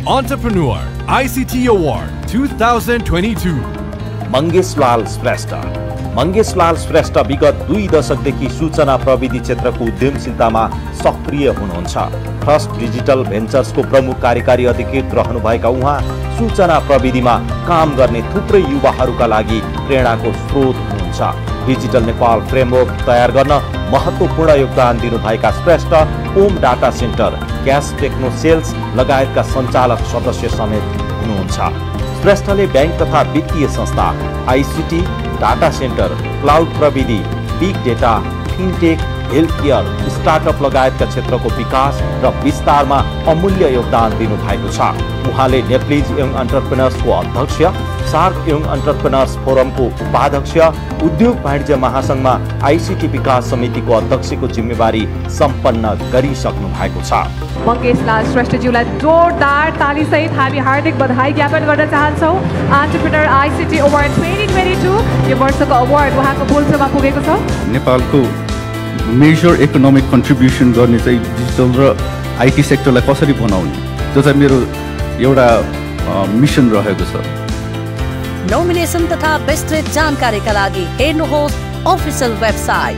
Entrepreneur ICT Award 2022. Mangesh लाल श्रेष्ठ। मंगेश लाल श्रेष्ठ विगत 2 दशकदेखि सूचना प्रविधि क्षेत्रको उद्यमशीलतामा सक्रिय हुनुहुन्छ। ट्रस्ट डिजिटल भेन्चर्सको प्रमुख कार्यकारी अधिकृत रहनुभएका उहाँ सूचना प्रविधिमा काम गर्ने थुप्रै युवाहरूका लागि प्रेरणाको स्रोत हुनुहुन्छ। डिजिटल नेपाल फ्रेमवर्क तयार गर्न महत्त्वपूर्ण योगदान दिनुभएका Shrestha Om data centre, cash techno sales लगायतका सञ्चालक सदस्य समेत हुनुहुन्छ। श्रेष्ठले बैंक तथा वित्तीय संस्था, ICT, डाटा सेन्टर, क्लाउड प्रविधि, big data, fintech, health care, startup लगायतका क्षेत्रको विकास र विस्तारमा अमूल्य योगदान दिनुभएको छ। उहाँले नेप्लिज यङ एन्टरप्रेनर्सको अध्यक्ष, सार्क यङ एन्टरप्रेनर्स फोरमको उपाध्यक्ष, उद्योग वाणिज्य महासंघमा ICT विकास समितिको अध्यक्षको जिम्मेवारी सम्पन्न गरिसक्नु भएको छ। मंगेश लाल श्रेष्ठज्यूलाई जोरदार तालीसहित हामी हार्दिक बधाई ज्ञापन गर्न चाहन्छौँ। एन्टरप्रेनर ICT अवार्ड 2022 यो वर्षको अवार्ड उहाँको पुल्सोमा पुगेको छ। नेपालको मेजर इकोनोमिक कन्ट्रिब्युसन गर्ने चाहिँ डिजिटल र IT सेक्टरलाई कसरी बनाउने, त्यो चाहिँ मेरो एउटा मिसन रहेको छ। नोमिनेसन तथा विस्तृत जानकारीका लागि हेर्नुहोस् official website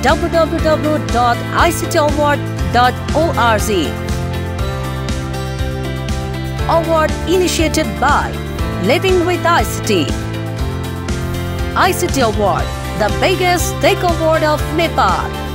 www.ictaward.org. Award initiated by Living with ICT. ICT Award, the biggest tech award of Nepal.